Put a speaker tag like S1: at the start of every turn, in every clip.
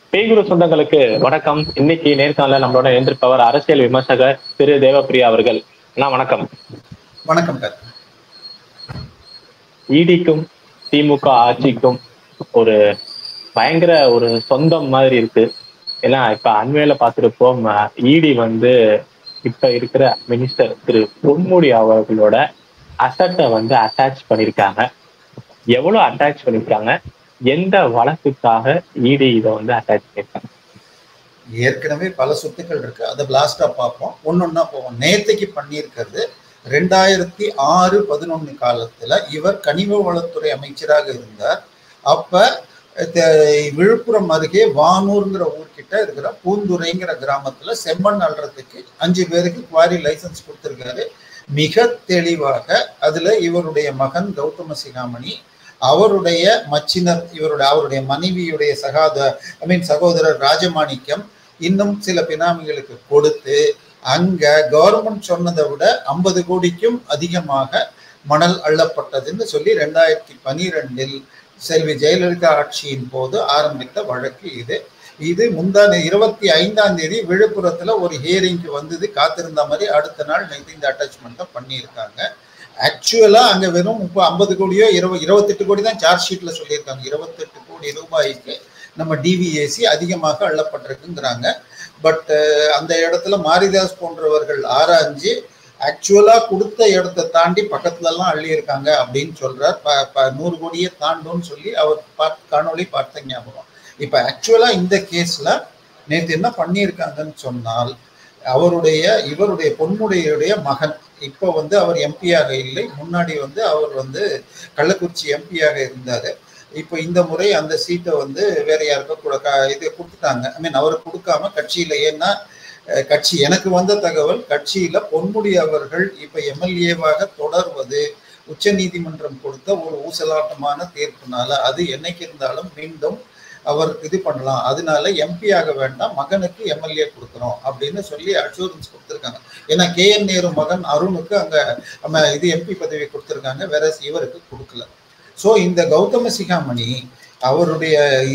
S1: பேய்குரு சொந்தங்களுக்கு வணக்கம். இன்னைக்கு நேர்காணல நம்மளோட எழுந்திருப்பவர் அரசியல் விமர்சகர் திரு தேவப்பிரியா அவர்கள். வணக்கம்.
S2: வணக்கம்.
S1: இடிக்கும் திமுக ஆட்சிக்கும் ஒரு பயங்கர ஒரு சொந்தம் மாதிரி இருக்கு. ஏன்னா இப்ப அண்மையில பார்த்திருப்போம், இடி இப்ப இருக்கிற மினிஸ்டர் திரு பொன்முடி அவர்களோட அசட்டை அட்டாச் பண்ணிருக்காங்க. எவ்வளவு அட்டாச் பண்ணிருக்காங்க, எந்த வழக்குக்காக இடி இதை அட்டாச் பண்ணிருக்காங்க?
S2: ஏற்கனவே பல சொத்துக்கள் இருக்கு, அதை பிளாஸ்டா பார்ப்போம், ஒன்னொன்னா போவோம். நேத்தைக்கு பண்ணியிருக்கிறது 2006-11 காலத்துல இவர் கனிம வளத்துறை அமைச்சராக இருந்தார். அப்ப விழுப்புரம் அருகே வானூர்ங்கிற ஊர்கிட்ட இருக்கிற பூந்துரைங்கிற கிராமத்துல செம்மண் அள்ளுறதுக்கு 5 பேருக்கு குவாரி லைசன்ஸ் கொடுத்திருக்காரு. மிக தெளிவாக அதுல இவருடைய மகன் கௌதம சிகாமணி, அவருடைய மச்சினர், அவருடைய மனைவியுடைய சகோதரர் ராஜமாணிக்கம், இன்னும் சில பினாமிகளுக்கு கொடுத்து அங்க கவர்மெண்ட் சொன்னதை விட 50 கோடிக்கும் அதிகமாக மணல் அள்ளப்பட்டதுன்னு சொல்லி 2012 செல்வி ஜெயலலிதா ஆட்சியின் போது ஆரம்பித்த வழக்கு இது. இது முந்தான 25ஆம் தேதி விழுப்புரத்துல ஒரு ஹியரிங்க்கு வந்தது, காத்திருந்த மாதிரி அடுத்த நாள் இந்த அட்டாச்மெண்ட்டை பண்ணியிருக்காங்க. ஆக்சுவலா அங்க வெறும் 50 கோடியோ 28 கோடி தான் சார்ஜ் ஷீட்ல சொல்லியிருக்காங்க. 28 கோடி ரூபாய்க்கு நம்ம டிவிஏசி அதிகமாக அள்ளப்பட்டிருக்குங்கிறாங்க. பட் அந்த இடத்துல மாரிதாஸ் போன்றவர்கள் ஆராய்ஞ்சு ஆக்சுவலா கொடுத்த இடத்தை தாண்டி பக்கத்துல எல்லாம் அள்ளி இருக்காங்க அப்படின்னு சொல்றார். 100 கோடியை தாண்டும்னு சொல்லி அவர் காணொலி பார்த்த ஞாபகம். இப்ப ஆக்சுவலா இந்த கேஸ்ல நேற்று என்ன பண்ணியிருக்காங்கன்னு சொன்னால், இவருடைய பொன்முடியுடைய மகன் இப்போ அவர் எம்பியாக இல்லை, முன்னாடி அவர் கள்ளக்குறிச்சி எம்பியாக இருந்தாரு. இப்போ இந்த முறை அந்த சீட்டை வேற யாருக்கா இது கொடுத்துட்டாங்க. அவருக்கு கொடுக்காம கட்சியில, ஏன்னா கட்சி எனக்கு வந்த தகவல், கட்சியில பொன்முடி அவர்கள் இப்ப எம்எல்ஏவாக தொடர்வது உச்ச நீதிமன்றம் கொடுத்த ஒரு ஊசலாட்டமான தீர்ப்புனால அது என்னைக்கு இருந்தாலும் மீண்டும் அவர் இது பண்ணலாம், அதனால எம்பி ஆக வேண்டாம், மகனுக்கு எம்எல்ஏ கொடுக்குறோம் அப்படின்னு சொல்லி அஷூரன்ஸ் கொடுத்துருக்காங்க. ஏன்னா KN நேரு மகன் அருணுக்கு அங்க இது எம்பி பதவி கொடுத்துருக்காங்க, வேற இவருக்கு கொடுக்கல. ஸோ இந்த கௌதம சிகாமணி அவருடைய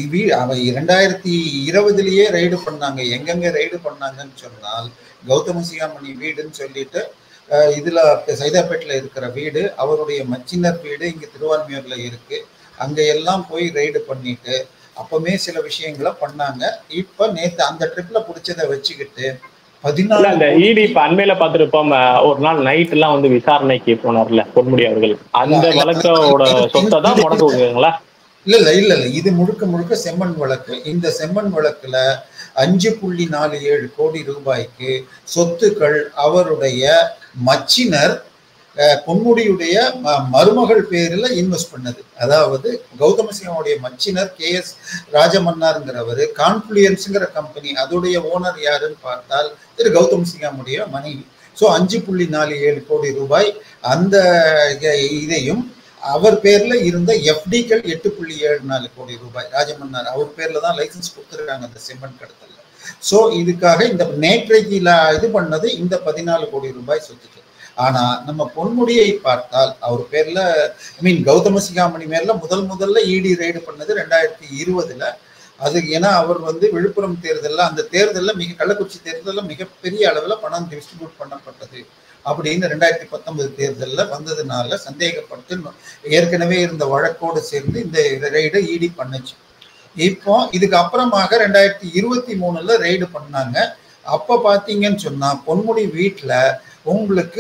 S2: 2020 ரைடு பண்ணாங்க. எங்கெங்க ரைடு பண்ணாங்கன்னு சொன்னால், கௌதம சிகாமணி வீடுன்னு சொல்லிட்டு இதுல சைதாப்பேட்டில் இருக்கிற வீடு, அவருடைய மச்சினர் வீடு இங்க திருவான்மியூர்ல இருக்கு, அங்க எல்லாம் போய் ரைடு பண்ணிட்டு அப்பமே சில விஷயங்களை பண்ணாங்க. இப்ப நேத்து அந்த ட்ரிப்ல பிடிச்சதை வச்சுக்கிட்டு
S1: 14 இடி இப்ப அண்மையில பார்த்திருப்போம், ஒரு நாள் நைட் எல்லாம் விசாரணைக்கு போனார்ல பொன்முடி அவர்கள், அந்த வழக்கோட சொத்தை தான் முடக்குங்களா?
S2: இல்ல இது முழுக்க செம்மண் வழக்கு. இந்த செம்மண் வழக்குல 5.47 கோடி ரூபாய்க்கு சொத்துக்கள் அவருடைய மச்சினர் பொன்முடியுடைய மருமகள் பேரில் இன்வெஸ்ட் பண்ணது. அதாவது கௌதம சிகாவுடைய மச்சினர் KS ராஜமன்னாருங்கிறவர் கான்ஃப்ளூயன்ஸுங்கிற கம்பெனி, அதோடைய ஓனர் யாருன்னு பார்த்தால் திரு கௌதம சிகாவுடைய மனைவி. ஸோ 5.47 கோடி ரூபாய் அந்த இதையும் அவர் பேர்ல இருந்த FDக்கள் 8.74 கோடி ரூபாய் ராஜமன்னார் அவர் பேர்ல தான் லைசன்ஸ் கொடுத்துருக்காங்க அந்த செம்மண் கடத்தல. ஸோ இதுக்காக இந்த நேற்றைக்கு இது பண்ணது இந்த 14 கோடி ரூபாய் சொத்துக்கு. ஆனா நம்ம பொன்முடியை பார்த்தால் அவர் பேர்ல கௌதம சிகாமணி மேல முதல்ல இடி ரைடு பண்ணது 2020. அது ஏன்னா அவர் விழுப்புரம் தேர்தலில், அந்த தேர்தலில் கள்ளக்குறிச்சி தேர்தலில் மிகப்பெரிய அளவில் பணம் டிஸ்ட்ரிபியூட் பண்ணப்பட்டது அப்படின்னு 2019 தேர்தலில் வந்ததுனால சந்தேகப்பட்டு ஏற்கனவே இருந்த வழக்கோடு சேர்ந்து இந்த ரைடை இடி பண்ணுச்சு. இப்போ இதுக்கு அப்புறமாக 2023 ரைடு பண்ணாங்க. அப்ப பாத்தீங்கன்னு சொன்னா பொன்முடி வீட்டுல உங்களுக்கு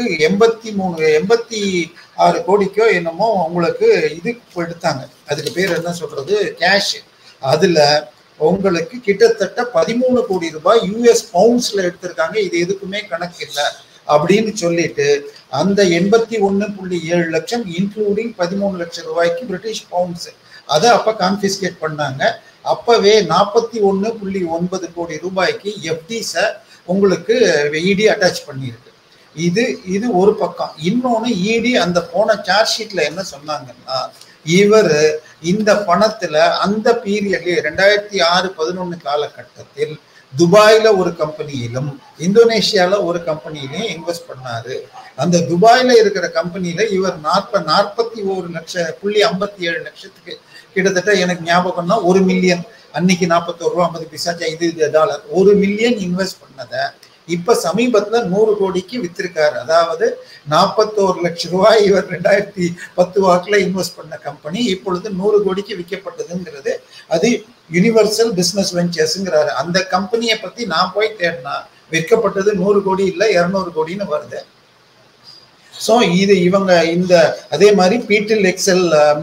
S2: 86 கோடிக்கோ என்னமோ உங்களுக்கு இது எடுத்தாங்க. அதுக்கு பேர் என்ன சொல்றது, கேஷ். அதுல உங்களுக்கு கிட்டத்தட்ட 13 கோடி ரூபாய் US பவுண்ட்ஸ்ல எடுத்திருக்காங்க. இது எதுக்குமே கணக்கு இல்லை அப்படின்னு சொல்லிட்டு அந்த 81.7 லட்சம் இன்க்ளூடிங் 13 லட்சம் ரூபாய்க்கு பிரிட்டிஷ் பவுண்ட்ஸ் அதை அப்ப கான்பிஸ்கேட் பண்ணாங்க. அப்பவே 41.9 கோடி ரூபாய்க்கு FDஸ உங்களுக்கு இடி அட்டாச் பண்ணியிருக்கு. இது ஒரு பக்கம். இன்னொன்னு இடி அந்த போன சார்ஜ் ஷீட்ல என்ன சொன்னாங்கன்னா, இவர் இந்த பணத்துல அந்த பீரியட்ல 2006-11 காலகட்டத்தில் துபாயில ஒரு கம்பெனியிலும் இந்தோனேஷியால ஒரு கம்பெனியிலையும் இன்வெஸ்ட் பண்ணாரு. அந்த துபாயில இருக்கிற கம்பெனியில இவர் 41.57 லட்சத்துக்கு கிட்டத்தட்ட எனக்கு ஞாபகம்னா 1 மில்லியன் அன்னைக்கு 41 ரூபா 50 பைசா இது டாலர். 1 மில்லியன் இன்வெஸ்ட் பண்ணதை இப்ப சமீபத்துல 100 கோடிக்கு வித்திருக்காரு. அதாவது 41 லட்சம் ரூபாய் இவர் 2010 வாக்குல இன்வெஸ்ட் பண்ண கம்பெனி இப்பொழுது 100 கோடிக்கு விற்கப்பட்டதுங்கிறது அது யுனிவர்சல் பிசினஸ் வெஞ்சர்ஸ்ங்கிறாரு. அந்த கம்பெனியை பத்தி நான் போய் தேடினா விற்கப்பட்டது 100 கோடி இல்ல 200 கோடின்னு வருது. ஸோ இது இவங்க இந்த அதே மாதிரி பீட்டில் எக்ஸல்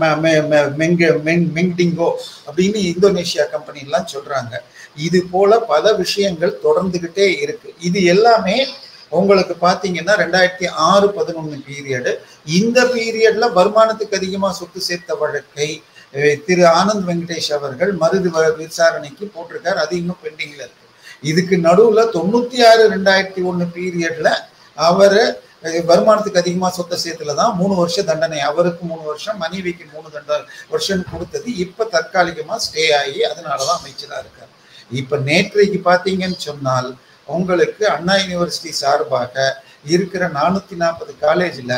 S2: மெங்டிங்கோ அப்படின்னு இந்தோனேஷியா கம்பெனி எல்லாம் சொல்றாங்க. இது போல பல விஷயங்கள் தொடர்ந்துகிட்டே இருக்கு. இது எல்லாமே உங்களுக்கு பாத்தீங்கன்னா 2006-11 பீரியடு. இந்த பீரியட்ல வருமானத்துக்கு அதிகமா சொத்து சேர்த்த வழக்கை திரு ஆனந்த் வெங்கடேஷ் அவர்கள் மறுது விசாரணைக்கு போட்டிருக்காரு. அது இன்னும் பெண்டிங்ல இருக்கு. இதுக்கு நடுவுல 96-2001 பீரியட்ல அவரு வருமானத்துக்கு அதிகமா சொத்தை சேர்த்துலதான் 3 வருஷம் தண்டனை. அவருக்கு 3 வருஷம், மனைவிக்கு 3 வருஷம் கொடுத்தது இப்ப தற்காலிகமா ஸ்டே ஆகி அதனாலதான் அமைச்சரா இருக்காரு. இப்ப நேற்றைக்கு பாத்தீங்கன்னு சொன்னால் உங்களுக்கு அண்ணா யூனிவர்சிட்டி சார்பாக இருக்கிற 440 காலேஜ்ல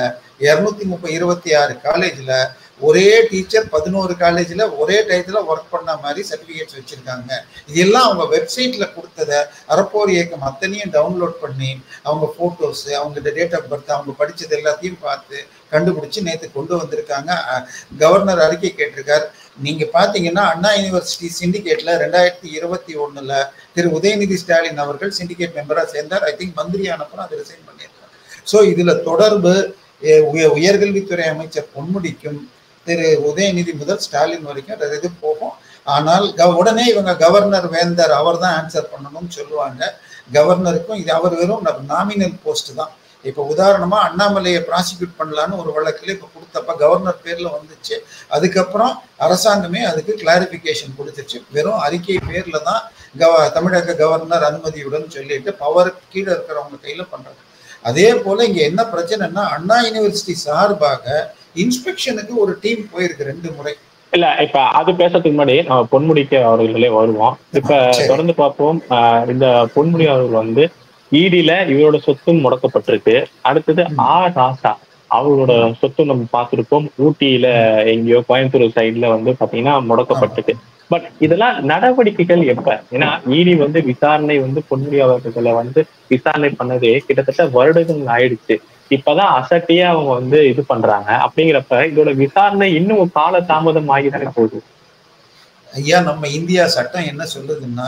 S2: 226 காலேஜ்ல ஒரே டீச்சர் 11 காலேஜ்ல ஒரே டயத்துல ஒர்க் பண்ண மாதிரி சர்டிபிகேட்ஸ் வச்சிருக்காங்க. இதெல்லாம் அவங்க வெப்சைட்ல கொடுத்ததை அறப்போர் இயக்கம் அத்தனையும் டவுன்லோட் பண்ணி அவங்க போட்டோஸ், அவங்க டேட் ஆஃப் பர்த், அவங்க படிச்சது எல்லாத்தையும் பார்த்து கண்டுபிடிச்சு நேற்று கொண்டு வந்திருக்காங்க. கவர்னர் அறிக்கை கேட்டிருக்காரு. நீங்க பாத்தீங்கன்னா அண்ணா யூனிவர்சிட்டி சிண்டிகேட்ல 2021 திரு உதயநிதி ஸ்டாலின் அவர்கள் சிண்டிகேட் மெம்பரா சேர்ந்தார். ஐ திங்க் மந்திரி ஆனப்பறம் அதை ரிசைன் பண்ணியிருக்காங்க. ஸோ இதுல தொடர்பு உயர்கல்வித்துறை அமைச்சர் பொன்முடிக்கும் திரு உதயநிதி முதல் ஸ்டாலின் வரைக்கும் இது போகும். ஆனால் உடனே இவங்க கவர்னர் வேந்தர் அவர் தான் ஆன்சர் பண்ணணும்னு சொல்லுவாங்க. கவர்னருக்கும் இது அவர் வெறும் நாமினல் போஸ்ட் தான். இப்போ உதாரணமா அண்ணாமலையை ப்ராசிக்யூட் பண்ணலான்னு ஒரு வழக்கில் இப்போ கொடுத்தப்ப கவர்னர் பேர்ல வந்துச்சு. அதுக்கப்புறம் அரசாங்கமே அதுக்கு கிளாரிபிகேஷன் கொடுத்துச்சு. வெறும் அறிக்கை பேர்ல தான் தமிழக கவர்னர் அனுமதியுடன் சொல்லிட்டு பவர் கீழே இருக்கிறவங்க கையில பண்றாங்க. அதே போல இங்க என்ன பிரச்சனைன்னா அண்ணா யூனிவர்சிட்டி சார்பாக இன்ஸ்பெக்ஷனுக்கு ஒரு டீம் போயிருக்கு 2 முறை.
S1: இல்ல இப்ப அது பேசுறதுக்கு முன்னாடி நம்ம பொன்முடிக்கு அவர்களே வருவோம். இப்ப தொடர்ந்து பார்ப்போம். இந்த பொன்முடி அவர்கள் வந்து ஈடில இவரோட சொத்தும் முடக்கப்பட்டிருக்கு. அடுத்தது ராசா அவரோட சொத்து நம்ம பார்த்திருப்போம். ஊட்டியில எங்கேயோ கோயம்புத்தூர் சைட்ல வந்து பாத்தீங்கன்னா முடக்கப்பட்டிருக்கு. பட் இதெல்லாம் நடவடிக்கைகள் எப்ப? ஏன்னா ஈடி வந்து விசாரணை வந்து பொன்முடி அவர்களை வந்து விசாரணை பண்ணதே கிட்டத்தட்ட வருடங்கள் ஆயிடுச்சு. இப்பதான் அசட்டியா அவங்க வந்து இது பண்றாங்க. அப்படிங்கிறப்ப இதோட விசாரணை இன்னும் கால தாமதம் ஆகிதானே போகுது.
S2: ஐயா, நம்ம இந்தியா சட்டம் என்ன சொல்லுதுன்னா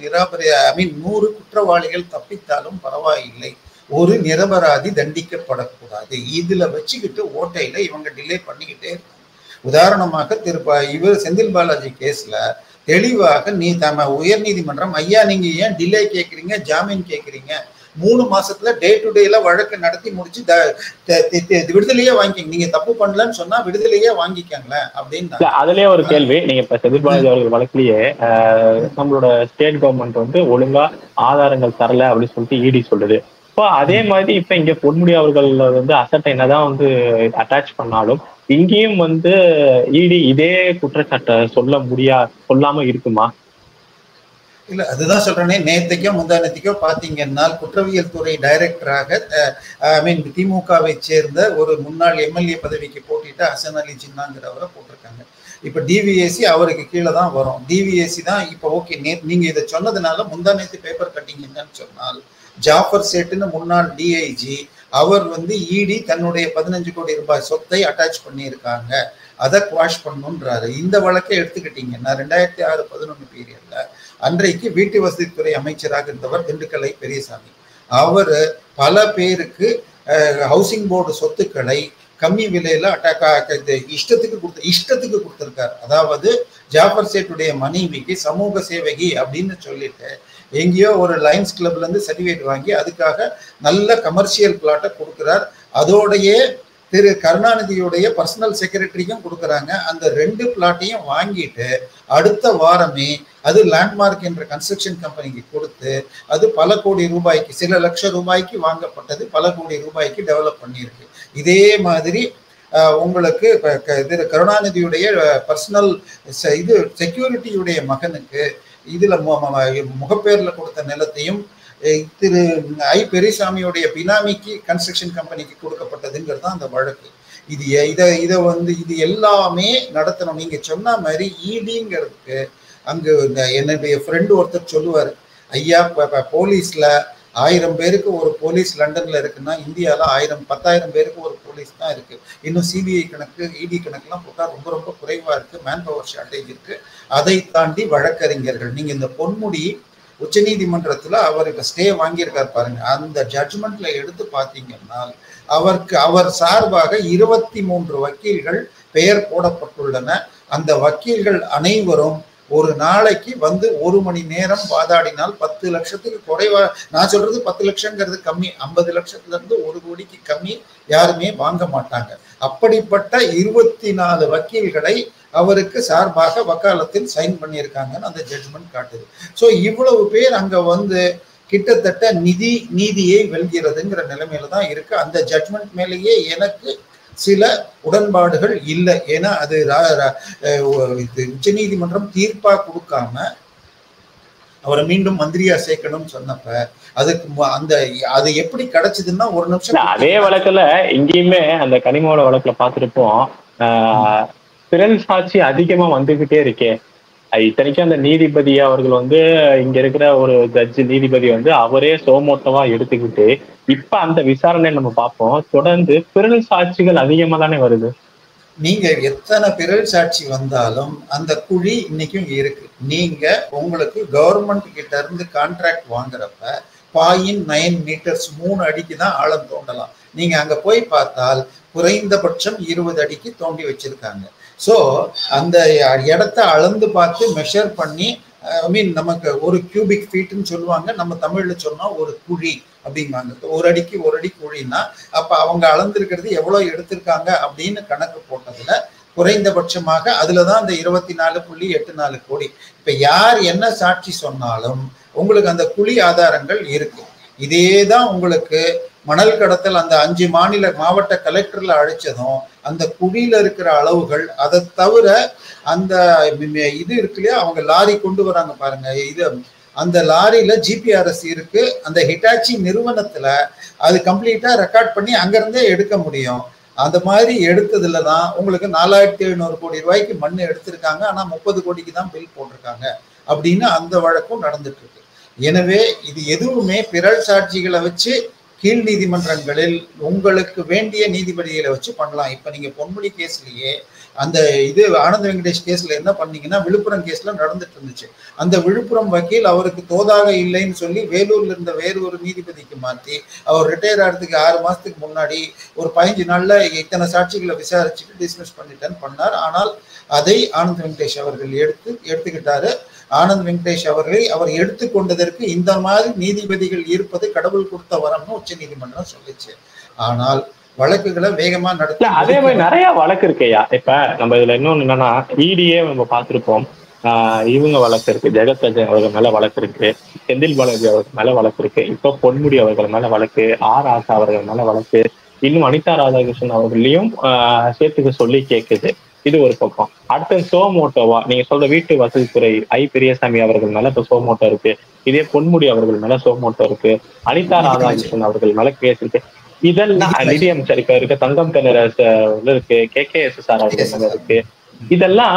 S2: 100 குற்றவாளிகள் தப்பித்தாலும் பரவாயில்லை, ஒரு நிரபராதி தண்டிக்கப்படக்கூடாது. இதுல வச்சுக்கிட்டு ஓட்டையில இவங்க டிலே பண்ணிக்கிட்டே இருக்காங்க. உதாரணமாக இவர் செந்தில் பாலாஜி கேஸ்ல தெளிவாக உயர் நீதிமன்றம் ஐயா நீங்க ஏன் டிலே கேட்குறீங்க, ஜாமீன் கேட்குறீங்க, 3 மாசத்துல டே டு டேல வழக்கு நடத்தி முடிச்சு விடுதலையே வாங்கிக்கங்க, நீங்க தப்பு பண்ணலன்னு சொன்னா விடுதலையே வாங்கிக்கங்களேன் அப்படின்னு.
S1: அதுலயே ஒரு கேள்வி, நீங்க இப்ப செந்தில் பாலாஜி அவர்கள் வழக்கிலேயே நம்மளோட ஸ்டேட் கவர்மெண்ட் வந்து ஒழுங்கா ஆதாரங்கள் தரல அப்படின்னு சொல்லிட்டு ஈடி சொல்லுது. இப்போ அதே மாதிரி இப்ப இங்க பொன்முடி அவர்கள் வந்து அசட்டை என்னதான் வந்து அட்டாச் பண்ணாலும் இங்கேயும் வந்து ஈடி இதே குற்றச்சாட்டை சொல்லாம இருக்குமா?
S2: இல்ல அதுதான் சொல்றேனே, நேத்தைக்கோ முந்தானத்துக்கோ பாத்தீங்கன்னா குற்றவியல் துறை டைரக்டராக திமுகவை சேர்ந்த ஒரு முன்னாள் எம்எல்ஏ பதவிக்கு போட்டிட்டு ஹசன் அலி ஜின்னாங்கிறவரை போட்டிருக்காங்க. இப்ப டிவிஎஸ்சி அவருக்கு கீழே தான் வரும். டிவிஎஸ்சி தான் இப்ப ஓகே. நீங்க இதை சொன்னதுனால முந்தானத்து பேப்பர் கட்டிங் என்னன்னு சொன்னால் ஜாஃபர் சேட்டுன்னு முன்னாள் டிஐஜி அவர் வந்து ஈடி தன்னுடைய 15 கோடி ரூபாய் சொத்தை அட்டாச் பண்ணியிருக்காங்க, அதை குவாஷ் பண்ணணுன்றாரு. இந்த வழக்கை எடுத்துக்கிட்டீங்கன்னா 2006-11 பீரியட்ல அன்றைக்கு வீட்டு வசதித்துறை அமைச்சராக இருந்தவர் திண்டுக்கலை பெரியசாமி. அவர் பல பேருக்கு ஹவுசிங் போர்டு சொத்துக்களை கம்மி விலையில இஷ்டத்துக்கு கொடுத்திருக்காரு. அதாவது ஜாஃபர் சேட்டுடைய மனைவிக்கு சமூக சேவகி அப்படின்னு சொல்லிட்டு எங்கேயோ ஒரு லயன்ஸ் கிளப்ல இருந்து சர்டிஃபிகேட் வாங்கி அதுக்காக நல்ல கமர்ஷியல் பிளாட்டை கொடுக்கிறார். அதோடையே திரு கருணாநிதியுடைய பர்சனல் செக்ரட்டரிக்கும் கொடுக்குறாங்க. அந்த 2 பிளாட்டையும் வாங்கிட்டு அடுத்த வாரமே அது லேண்ட்மார்க் என்ற கன்ஸ்ட்ரக்ஷன் கம்பெனிக்கு கொடுத்து அது பல கோடி ரூபாய்க்கு, சில லட்சம் ரூபாய்க்கு வாங்கப்பட்டது பல கோடி ரூபாய்க்கு டெவலப் பண்ணியிருக்கு. இதே மாதிரி உங்களுக்கு திரு கருணாநிதியுடைய பர்சனல் செக்யூரிட்டியுடைய மகனுக்கு இதுல முகப்பேர்ல கொடுத்த நிலத்தையும் திரு பெரியசாமியுடைய பினாமிக்கு கன்ஸ்ட்ரக்ஷன் கம்பெனிக்கு கொடுக்கப்பட்டதுங்கிறது தான் அந்த வழக்கு. இது எல்லாமே நடத்தணும். நீங்க சொன்ன மாதிரி ஈடிங்கிறதுக்கு அங்கு என்னுடைய ஃப்ரெண்டு ஒருத்தர் சொல்லுவார், ஐயா போலீஸ்ல 1000 பேருக்கு ஒரு போலீஸ் லண்டன்ல இருக்குன்னா இந்தியாவில் 10,000 பேருக்கு ஒரு போலீஸ் தான் இருக்கு. இன்னும் சிபிஐ கணக்கு இடி கணக்குலாம் போட்டா ரொம்ப ரொம்ப குறைவா இருக்கு, மேன் பவர் ஷார்டேஜ் இருக்கு. அதை தாண்டி வழக்கறிஞர்கள், நீங்க இந்த பொன்முடி உச்ச நீதிமன்றத்துல அவர் இப்ப ஸ்டே வாங்கியிருக்காரு பாருங்க, அந்த ஜட்ஜ்மெண்ட்ல எடுத்து பார்த்தீங்கன்னா அவர் சார்பாக 23 வக்கீல்கள் பெயர் போடப்பட்டுள்ளன. அந்த வக்கீல்கள் அனைவரும் ஒரு நாளைக்கு வந்து 1 மணி நேரம் வாதாடினால் 10 லட்சத்துக்கு குறைவா, நான் சொல்றது 10 லட்சங்கிறது கம்மி, 50 லட்சத்துல இருந்து 1 கோடிக்கு கம்மி யாருமே வாங்க மாட்டாங்க. அப்படிப்பட்ட 24 வக்கீல்களை அவருக்கு சார்பாக வக்காலத்தில் சைன் பண்ணியிருக்காங்கன்னு அந்த ஜட்ஜ்மெண்ட் காட்டுது. ஸோ இவ்வளவு பேர் அங்க வந்து கிட்டத்தட்ட நீதியை வெல்கிறதுங்கிற நிலைமையில தான் இருக்கு. அந்த ஜட்ஜ்மெண்ட் மேலேயே எனக்கு சில உடன்பாடுகள் இல்லை. ஏன்னா அது உச்ச நீதிமன்றம் தீர்ப்பா கொடுக்காம அவரை மீண்டும் மந்திரியா சேர்க்கணும்னு சொன்னப்ப அதுக்கு அது எப்படி கிடைச்சதுன்னா ஒரு நிமிஷம்.
S1: அதே வழக்குல இங்கேயுமே அந்த கனிமோட வழக்குல பார்த்திருப்போம், பிறல் சாட்சி அதிகமா வந்துகிட்டே இருக்கே. இத்தனைக்கும் அந்த நீதிபதி அவர்கள் வந்து இங்க இருக்கிற ஒரு ஜட்ஜி நீதிபதி வந்து அவரே சோமோட்டவா எடுத்துக்கிட்டு இப்ப அந்த விசாரணை நம்ம பார்ப்போம், தொடர்ந்து பிறல் சாட்சிகள் அதிகமா தானே வருது.
S2: நீங்க எத்தனை பிறல் சாட்சி வந்தாலும் அந்த குழி இன்னைக்கும் இருக்கு. நீங்க உங்களுக்கு கவர்மெண்ட் கிட்ட இருந்து கான்ட்ராக்ட் வாங்குறப்ப 0.9 மீட்டர்ஸ் 3 அடிக்கு தான் ஆழம் தோண்டலாம். நீங்க அங்க போய் பார்த்தால் குறைந்தபட்சம் 20 அடிக்கு தோண்டி வச்சிருக்காங்க. ஸோ அந்த இடத்த அளந்து பார்த்து மெஷர் பண்ணி, நமக்கு ஒரு கியூபிக் ஃபீட்னு சொல்லுவாங்க, நம்ம தமிழ்ல சொன்னா ஒரு குழி அப்படிங்காங்க. 1 அடிக்கு 1 அடி குழின்னா அப்ப அவங்க அளந்திருக்கிறது எவ்வளவு எடுத்திருக்காங்க அப்படின்னு கணக்கு போட்டதுல குறைந்தபட்சமாக அதுலதான் அந்த 24.84 கோடி. இப்ப யார் என்ன சாட்சி சொன்னாலும் உங்களுக்கு அந்த குழி ஆதாரங்கள் இருக்கு. இதேதான் உங்களுக்கு மணல் கடத்தல் அந்த 5 மாவட்ட கலெக்டர்ல அழைச்சதும் அந்த குழியில இருக்கிற அளவுகள், அதை தவிர அந்த இது இருக்கு இல்லையா, அவங்க லாரி கொண்டு வராங்க பாருங்க, இது அந்த லாரியில ஜிபிஆர்எஸ் இருக்கு. அந்த ஹிட்டாச்சி நிறுவனத்துல அது கம்ப்ளீட்டா ரெக்கார்ட் பண்ணி அங்கிருந்தே எடுக்க முடியும். அந்த மாதிரி எடுத்ததுல தான் உங்களுக்கு 4700 கோடி ரூபாய்க்கு மண் எடுத்திருக்காங்க. ஆனா 30 கோடிக்கு தான் பில் போட்டிருக்காங்க அப்படின்னு அந்த வழக்கும் நடந்துட்டு இருக்கு. எனவே இது எதுவுமே பிறல் சாட்சிகளை வச்சு கீழ் நீதிமன்றங்களில் உங்களுக்கு வேண்டிய நீதிபதிகளை வச்சு பண்ணலாம். இப்ப நீங்க பொன்முடி கேஸ்லயே அந்த இது ஆனந்த் வெங்கடேஷ் கேஸ்ல என்ன பண்ணீங்கன்னா, விழுப்புரம் கேஸ்ல நடந்துட்டு இருந்துச்சு. அந்த விழுப்புரம் வக்கீல் அவருக்கு தோதாக இல்லைன்னு சொல்லி வேலூர்ல இருந்த வேறு ஒரு நீதிபதிக்கு மாற்றி அவர் ரிட்டையர் ஆகிறதுக்கு 6 மாசத்துக்கு முன்னாடி ஒரு 15 நாள்ல இத்தனை சாட்சிகளை விசாரிச்சுட்டு டிஸ்மிஸ் பண்ணிட்டேன்னு பண்ணார். ஆனால் அதை ஆனந்த் வெங்கடேஷ் அவர்கள் எடுத்துக்கிட்டாரு. ஆனந்த் வெங்கடேஷ் அவர்களை அவர் எடுத்துக்கொண்டதற்கு இந்த மாதிரி நீதிபதிகள் இருப்பது கடவுள் கொடுத்த வரம்னு உச்ச நீதிமன்றம் சொல்லிச்சு. ஆனால் வழக்குகளை வேகமா நடத்த
S1: அதே மாதிரி நிறைய வழக்கு இருக்கையா. இப்ப நம்ம இதுல இன்னொன்னு என்னன்னா, இடியே நம்ம பார்த்திருப்போம், இவங்க வழக்கு இருக்கு, ஜெகத் ரஞ்சன் அவர்கள் மேல வழக்கு இருக்கு, செந்தில் பாலாஜி அவர்கள் மேல வழக்கு இருக்கு, இப்ப பொன்முடி அவர்கள் மேல வழக்கு, ஆசா அவர்கள் மேல வழக்கு, இன்னும் அனிதா ராதாகிருஷ்ணன் அவர்களையும் சேர்த்துக்க சொல்லி கேட்குது. இது ஒரு பக்கம். அடுத்து சோமோட்டோவா நீங்க சொல்ற வீட்டு வசதித்துறை பெரியசாமி அவர்கள் மேல இப்ப சோமோட்டோ இருக்கு, இதே பொன்முடி அவர்கள் மேல சோமோட்டோ இருக்கு, அனிதா ராதாகிருஷ்ணன் அவர்கள் மேல கேஸ் இருக்கு. இதெல்லாம் நிதியமைச்சர் இப்ப இருக்க தங்கம் தென்னரசு இருக்கு, KKSSR அவர்கள் மேல இருக்கு. இதெல்லாம்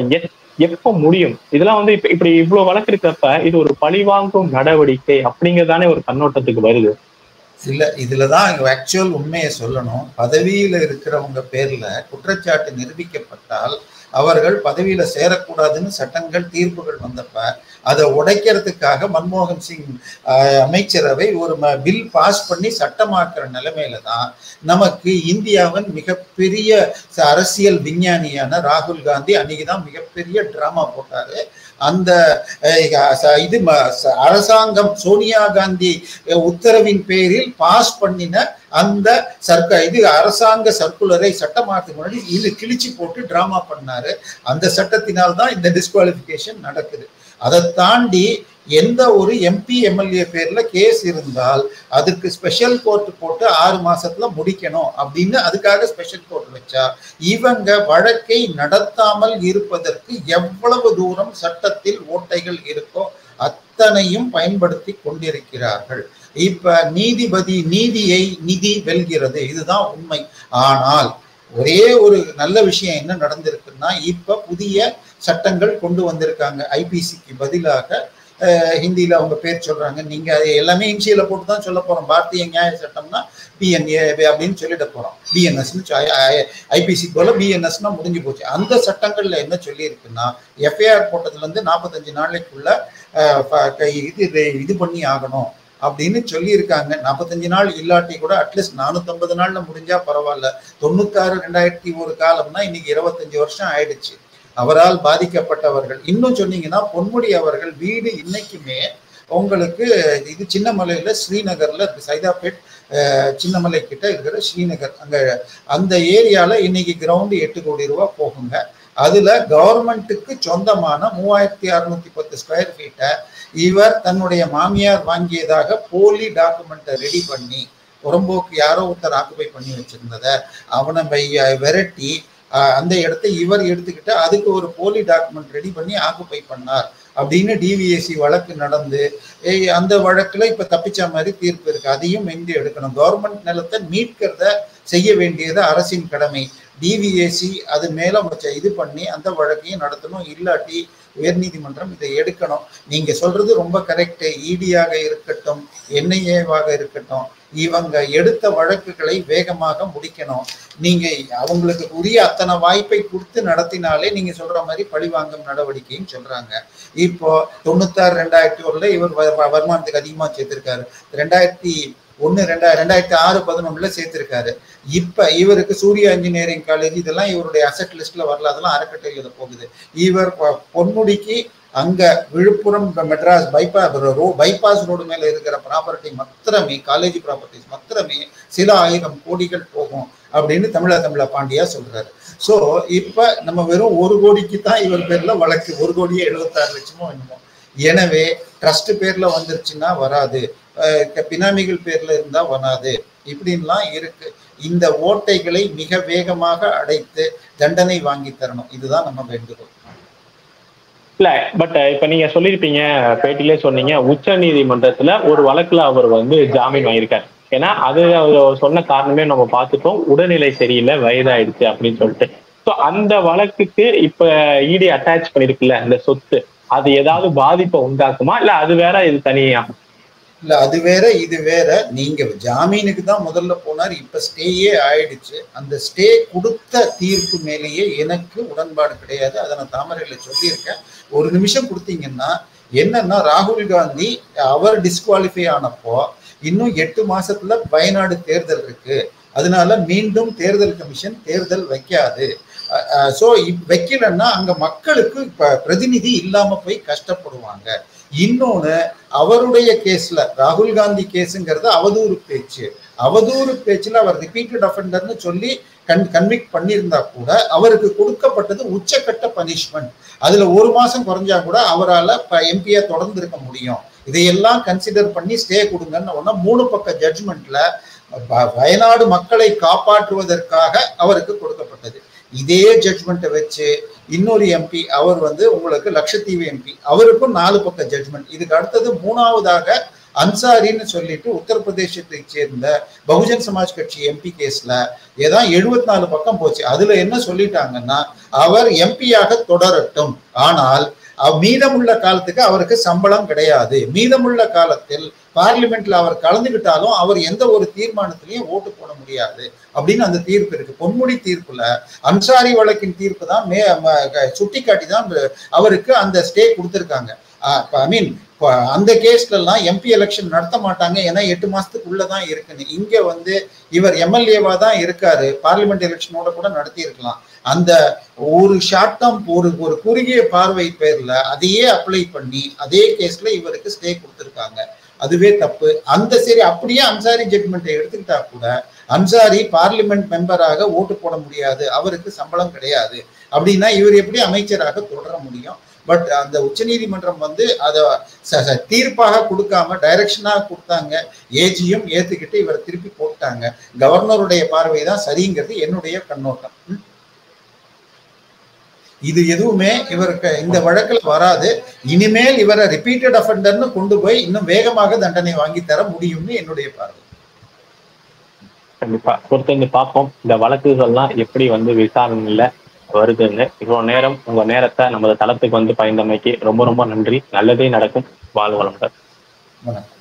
S1: எப்ப முடியும்? இதெல்லாம் வந்து இப்படி இவ்வளவு வழக்கு இருக்கிறப்ப இது ஒரு பழிவாங்கும் நடவடிக்கை அப்படிங்கறதானே ஒரு கண்ணோட்டத்துக்கு வருது.
S2: இல்ல, இதுலதான் ஆக்சுவல் உண்மையை சொல்லணும். பதவியில இருக்கிறவங்க பேர்ல குற்றச்சாட்டு நிரூபிக்கப்பட்டால் அவர்கள் பதவியில சேரக்கூடாதுன்னு சட்டங்கள் தீர்ப்புகள் வந்தப்ப அதை உடைக்கிறதுக்காக மன்மோகன் சிங் அமைச்சரவை ஒரு பில் பாஸ் பண்ணி சட்டமாக்குற நிலைமையில தான் நமக்கு இந்தியாவின் மிகப்பெரிய அரசியல் விஞ்ஞானியான ராகுல் காந்தி அன்னைக்குதான் மிகப்பெரிய டிராமா போட்டாரு. அந்த இது அரசாங்கம் சோனியா காந்தி உத்தரவின் பேரில் பாஸ் பண்ணின அந்த இது அரசாங்க சர்க்குலரை சட்டமாக்கு முன்னாடி இது கிழிச்சு போட்டு டிராமா பண்ணாரு. அந்த சட்டத்தினால்தான் இந்த டிஸ்குவாலிபிகேஷன் நடக்குது. அதை தாண்டி எந்த ஒரு MP MLA பேர்ல கேஸ் இருந்தால் அதுக்கு ஸ்பெஷல் கோர்ட் போட்டு 6 மாசத்துல முடிக்கணும் அப்படின்னு அதுக்காக ஸ்பெஷல் கோர்ட் வச்சா இவங்க வழக்கை நடத்தாமல் இருப்பதற்கு எவ்வளவு தூரம் சட்டத்தில் ஓட்டைகள் இருக்கோ அத்தனையும் பயன்படுத்தி கொண்டிருக்கிறார்கள். இப்ப நிதி வெல்கிறது, இதுதான் உண்மை. ஆனால் ஒரே ஒரு நல்ல விஷயம் என்ன நடந்திருக்குன்னா, இப்ப புதிய சட்டங்கள் கொண்டு வந்திருக்காங்க. ஐபிசிக்கு பதிலாக ஹிந்தியில அவங்க பேர் சொல்றாங்க. நீங்க எல்லாமே இன்சியல போட்டு தான் சொல்ல போறோம். பாரதிய நியாய சட்டம்னா பிஎன்ஏ அப்படின்னு சொல்லிட போறோம். பிஎன்எஸ் ஐபிசி போல பிஎன்எஸ்னா முடிஞ்சு போச்சு. அந்த சட்டங்கள்ல என்ன சொல்லி இருக்குன்னா, எஃப்ஐஆர் போட்டதுல இருந்து 45 நாளைக்குள்ள இது பண்ணி ஆகணும் அப்படின்னு சொல்லி இருக்காங்க. 45 நாள் இல்லாட்டி கூட அட்லீஸ்ட் 450 நாள்ல முடிஞ்சா பரவாயில்ல. 96/2001 காலம்னா இன்னைக்கு 25 வருஷம் ஆயிடுச்சு. அவரால் பாதிக்கப்பட்டவர்கள் இன்னும் சொன்னீங்கன்னா, பொன்முடி அவர்கள் வீடு இன்னைக்குமே உங்களுக்கு இது சின்னமலையில ஸ்ரீநகர்ல இருக்கு. சைதாப்பேட் சின்னமலை கிட்ட இருக்கிற ஸ்ரீநகர் அந்த ஏரியால இன்னைக்கு கிரவுண்டு 8 கோடி ரூபாய் போகுங்க. அதுல கவர்மெண்ட்டுக்கு சொந்தமான 3610 ஸ்கொயர் ஃபீட்டை இவர் தன்னுடைய மாமியார் வாங்கியதாக போலி டாக்குமெண்ட்டை ரெடி பண்ணி, புறம்போக்கு யாரோ ஒருத்தர் ஆக்குபை பண்ணி வச்சிருந்தத அவனை விரட்டி அந்த இடத்தை இவர் எடுத்துக்கிட்டு அதுக்கு ஒரு போலி டாக்குமெண்ட் ரெடி பண்ணி ஆக்குபை பண்ணார் அப்படின்னு டிவிஎஸ்சி வழக்கு நடந்து அந்த வழக்குல இப்ப தப்பிச்ச மாதிரி தீர்ப்பு இருக்கு. அதையும் எங்க எடுக்கணும். கவர்மெண்ட் நிலத்தை மீட்கிறத செய்ய வேண்டியது அரசின் கடமை. டிவிஎஸ்சி அது மேல இது பண்ணி அந்த வழக்கையும் நடத்தணும். இல்லாட்டி உயர்நீதிமன்றம் இதை எடுக்கணும். நீங்க சொல்றது ரொம்ப கரெக்ட். இடியாக இருக்கட்டும், என்ஐஏவாக இருக்கட்டும், இவங்க எடுத்த வழக்குகளை வேகமாக முடிக்கணும். நீங்க அவங்களுக்கு உரிய அத்தனை வாய்ப்பை கொடுத்து நடத்தினாலே நீங்க சொல்ற மாதிரி பழிவாங்கும் நடவடிக்கைன்னு சொல்றாங்க. இப்போ 96/2001 இவர் வருமானத்துக்கு அதிகமா சேர்த்திருக்காரு. 2006-11 சேர்த்திருக்காரு. இப்ப இவருக்கு சூர்யா இன்ஜினியரிங் காலேஜ் இதெல்லாம் இவருடைய அசெட் லிஸ்ட்ல வரல, அதெல்லாம் அறக்கட்டளையில போகுது. இவர் பொன்முடிக்கு அங்க விழுப்புரம் மெட்ராஸ் பைபாஸ் ரோடு மேல இருக்கிற ப்ராப்பர்ட்டி மாத்திரமே, காலேஜ் ப்ராப்பர்ட்டிஸ் மாத்திரமே சில 1000 கோடிகள் போகும் அப்படின்னு தமிழ பாண்டியா சொல்றாரு. சோ இப்ப நம்ம வெறும் 1 கோடிக்கு தான் இவர் பேர்ல வழக்கு. 1,76,00,000 என்னமோ. எனவே ட்ரஸ்ட் பேர்ல வந்துருச்சுன்னா வராது, பினாமிகள் பேர்ல இருந்தா வராது, இப்படின்லாம் இருக்கு. இந்த ஓட்டைகளை மிக வேகமாக அடைத்து தண்டனை வாங்கி தரணும். இதுதான் நம்ம வேண்டுகோள்.
S1: இல்ல பட் இப்ப நீங்க சொல்லியிருப்பீங்க, பேட்டிலே சொன்னீங்க, உச்ச நீதிமன்றத்துல ஒரு வழக்குல அவர் ஜாமீன் வாங்கியிருக்காரு. ஏன்னா அது அவர் சொன்ன காரணமே நம்ம பார்த்துட்டோம், உடல்நிலை சரியில்லை, வயதாயிடுச்சு அப்படின்னு சொல்லிட்டு. ஸோ அந்த வழக்குக்கு இப்ப இடி அட்டாச் பண்ணிருக்குல்ல இந்த சொத்து, அது ஏதாவது பாதிப்பை உண்டாக்குமா? இல்ல அது வேற இது தனியா?
S2: இல்ல அது வேற இது வேற. நீங்க ஜாமீனுக்கு தான் முதல்ல போனார், இப்ப ஸ்டேயே ஆயிடுச்சு. அந்த ஸ்டே கொடுத்த தீர்ப்பு மேலேயே எனக்கு உடன்பாடு கிடையாது. அதை நான் தாமரையில சொல்லியிருக்கேன். ஒரு நிமிஷம் கொடுத்தீங்கன்னா என்னன்னா, ராகுல் காந்தி அவர் டிஸ்குவாலிஃபை ஆனப்போ இன்னும் 8 மாசத்துல வயநாடு தேர்தல் இருக்கு, அதனால மீண்டும் தேர்தல் கமிஷன் தேர்தல் வைக்காது. சோ வைக்கலன்னா அங்க மக்களுக்கு பிரதிநிதி இல்லாம போய் கஷ்டப்படுவாங்க. இன்னொன்னு, அவருடைய கேஸ்ல ராகுல் காந்தி கேஸுங்கிறது அவதூறு பேச்சு. அவதூறு பேச்சுல அவர் ரிப்பீட்டட் அஃபெண்டர்னு சொல்லி கன்விக்ட் பண்ணியிருந்தா கூட அவருக்கு கொடுக்கப்பட்டது உச்சக்கட்ட பனிஷ்மெண்ட். அதுல 1 மாசம் குறைஞ்சா கூட அவரால் எம்பியா தொடர்ந்து இருக்க முடியும். இதையெல்லாம் கன்சிடர் பண்ணி ஸ்டே கொடுங்கன்னு 3 பக்க ஜட்ஜ்மெண்ட்ல வயநாடு மக்களை காப்பாற்றுவதற்காக அவருக்கு கொடுக்கப்பட்டது. இதே ஜட்ஜ்மெண்ட்டை வச்சு இன்னொரு எம்பி அவர் உங்களுக்கு லட்சத்தீவு எம்பி, அவருக்கும் 4 பக்க ஜட்ஜ்மெண்ட். இதுக்கு அடுத்தது 3வதாக அன்சாரின்னு சொல்லிட்டு உத்தரப்பிரதேசத்தை சேர்ந்த பகுஜன் சமாஜ் கட்சி எம்பி கேஸ்ல ஏதான் 74 பக்கம் போச்சு. அதுல என்ன சொல்லிட்டாங்கன்னா, அவர் எம்பியாக தொடரட்டும், ஆனால் மீதமுள்ள காலத்துக்கு அவருக்கு சம்பளம் கிடையாது. மீதமுள்ள காலத்தில் பார்லிமெண்ட்ல அவர் கலந்துகிட்டாலும் அவர் எந்த ஒரு தீர்மானத்திலையும் ஓட்டு போட முடியாது அப்படின்னு அந்த தீர்ப்பு இருக்கு. பொன்முடி தீர்ப்புல அன்சாரி வழக்கின் தீர்ப்பு தான் சுட்டி காட்டி தான் அவருக்கு அந்த ஸ்டே கொடுத்திருக்காங்க. ஐ மீன் அந்த கேஸ்ல எல்லாம் எம்பி எலெக்ஷன் நடத்த மாட்டாங்க, ஏன்னா 8 மாசத்துக்குள்ளதான் இருக்குன்னு. இங்க இவர் எம்எல்ஏவா தான் இருக்காரு, பார்லிமெண்ட் எலெக்ஷனோட கூட நடத்தி இருக்கலாம். அந்த ஒரு ஷார்ட் டேர்ம் ஒரு குறுகிய பார்வை பேர்ல அதையே அப்ளை பண்ணி அதே கேஸ்ல இவருக்கு ஸ்டே கொடுத்திருக்காங்க. அதுவே தப்பு. அந்த சரி அப்படியே அன்சாரி ஜட்மெண்ட்டை எடுத்துக்கிட்டா கூட அன்சாரி பார்லிமெண்ட் மெம்பராக ஓட்டு போட முடியாது, அவருக்கு சம்பளம் கிடையாது. அப்படின்னா இவர் எப்படி அமைச்சராக தொடர முடியும்? பட் அந்த உச்ச நீதிமன்றம் அதை தீர்ப்பாக கொடுக்காம டைரக்ஷனாக கொடுத்தாங்க. ஏஜியும் ஏத்துக்கிட்டு இவரை திருப்பி போட்டாங்க. கவர்னருடைய பார்வை தான் சரிங்கிறது என்னுடைய கண்ணோட்டம். இது எதுவுமே இவருக்கு இந்த வழக்கில் வராது. இனிமேல் இவரை ரிப்பீட்டட் அஃபெண்டர்னு கொண்டு போய் இன்னும் வேகமாக தண்டனை வாங்கி தர முடியும்னு என்னுடைய பார்வை.
S1: கண்டிப்பா பொறுத்து பார்ப்போம் இந்த வழக்குகள்லாம் எப்படி விசாரணையில வருதுன்னு. இவ்வளவு நேரம் உங்க நேரத்தை நமது தளத்துக்கு வந்து பயந்தமைக்கு ரொம்ப ரொம்ப நன்றி. நல்லதே நடக்கும். வாழ்க வளமுடன்.